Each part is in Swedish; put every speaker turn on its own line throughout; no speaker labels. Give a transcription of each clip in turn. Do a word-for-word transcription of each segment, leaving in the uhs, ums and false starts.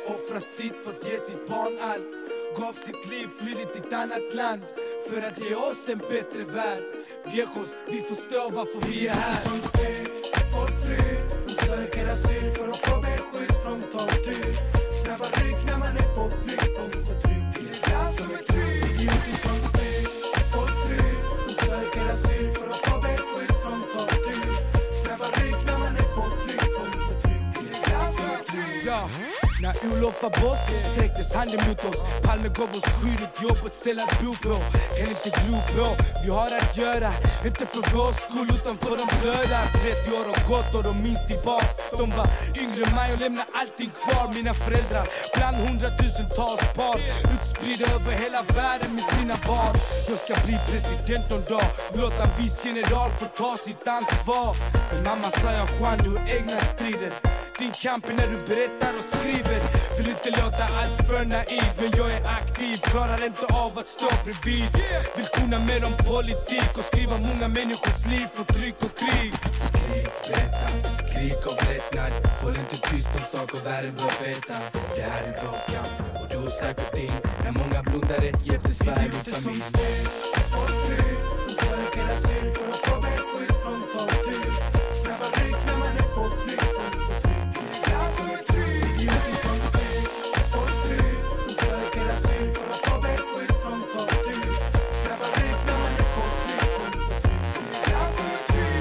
offra sitt för att ge sitt barn allt. Gav sitt liv, flydde till ett annat land för att ge oss en bättre värld. Viejos, vi förstår varför vi är här.
Som styr, folk flyr, de söker asyl för att få beskydd från tortyr. Snabba ryck när man är på flykt från förtryck till ett land som är trygg. Idioter som styr, folk flyr, de söker asyl för att få beskydd från tortyr. Snabba ryck när man är på flykt från förtryck till ett land som är trygg.
Ja. När Olof var boss sträcktes handen mot oss. Palme gav oss skydd och jobb att ställa ett bo på. Kan inte glo på, vi har att göra. Inte för vår skull utan för de döda. trettio år har gått och de minns tillbaks. De var yngre än mig och lämnade allting kvar. Mina föräldrar bland hundratusentals par, utspridda över hela världen med sina barn. Jag ska bli president någon dag, låta en viss general få ta sitt ansvar. Men mamma sa jag, Juan, du egna strider. Din kamp är när du berättar och skriver. Vill inte låta allt för naiv, men jag är aktiv. Klarar inte av att stå bredvid. Vill kunna mer om politik och skriva många människors liv, förtryck och krig.
Skrik, berätta, skrik av lättnad. Håll inte tyst om saker världen bör veta. Det här är vår kamp och du har säkert din. När många blundar rätt hjälpte Sverige och familj. Folk flyr, de söker asyl för att få beskydd från tortyr. Snabba ryck när man är på flykt från förtryck till ett land som är trygg. Idioter som styr, folk flyr, de söker asyl för att få beskydd från tortyr. Snabba ryck när man är på flykt från förtryck till ett land som är trygg.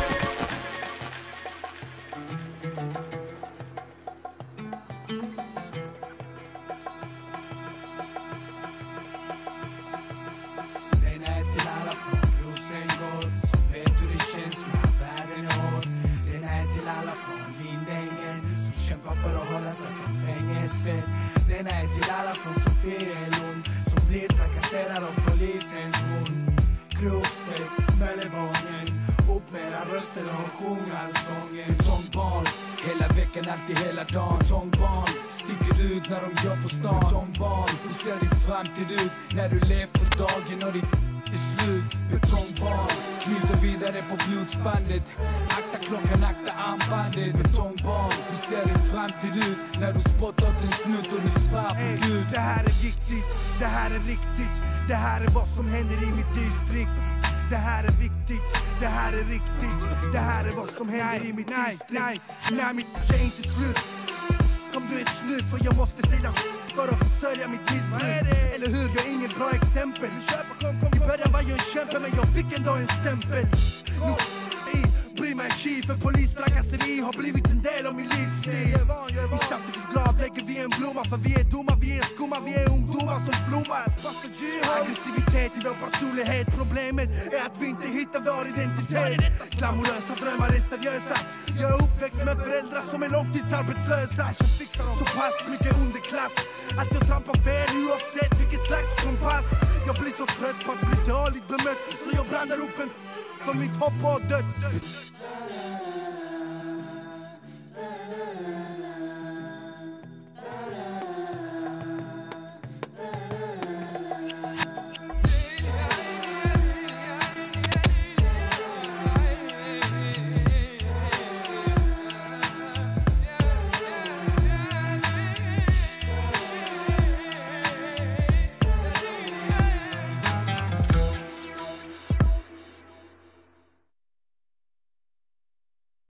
Den är till alla från Rosengård som vet hur det känns när världen är hård. Den är till alla från Lindängen som kämpar för att hålla sig från fängelset. Den är till alla från Sofielund som blir trakasserade av polisens hund. Kroksbäck, Möllevången, upp med era röster och sjung allsången. Som barn, hela veckan, alltid hela dagen. Som barn, sticker ut när de går på stan. Som barn, du ser din framtid ut när du lever för dagen och ditt är slut. Betongbarn, knyter vidare på blodsbandet. Akta klockan, akta armbandet. Betongbarn, du ser din framtid ut när du spottar åt en snutt och du svär på Gud.
Det här är viktigt, det här är riktigt. Det här är vad som händer i mitt distrikt. Det här är viktigt, det här är riktigt. Det här är vad som händer nej, i mitt nej, distrikt. Nej, nej, mitt är inte slut. Om du är snut för jag måste sälja för att försörja mitt missbruk. Eller hur, jag är ingen bra exempel. I början var jag en kämpe men jag fick ändå en stämpel. Nu i, bryr mig tji för polistrakasseri har blivit en del av min livsstil. I Chaffets grav lägger vi en blomma för vi är domar, vi är skumma, vi är ungdomar som blommar. Aggressivitet i vår personlighet, problemet är att vi inte hittar vår identitet. Glamorösa drömmar är seriösa. Jag är uppväxt med föräldrar som är långtidsarbetslösa. Så pass mycket underklass att jag trampar fel oavsett vilket slags kompass. Jag blir så trött på att bli dåligt bemött så jag brandar upp en för mitt hopp har dött.